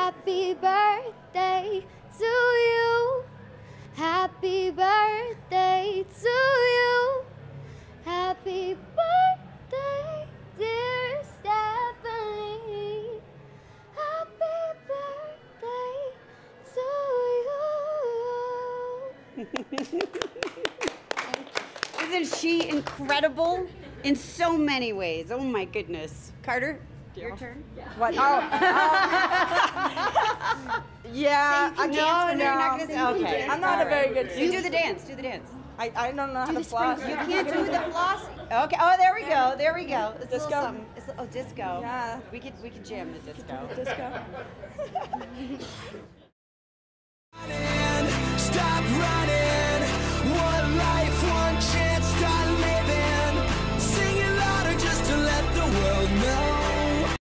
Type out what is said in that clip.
Happy birthday to you. Happy birthday to you. Happy birthday, dear Stephanie. Happy birthday to you. Isn't she incredible in so many ways? Oh my goodness. Carter, your turn. Yeah. What? Oh. Yeah. So you can dance, but you're not gonna Okay. sing. I'm not a very good singer. You do the dance. Do the dance. I don't know how to floss. You can't do the floss. Okay. Oh, there we go. There we go. It's a little Disco? something. It's, oh, disco. Yeah. We could jam the disco. Disco. Stop running.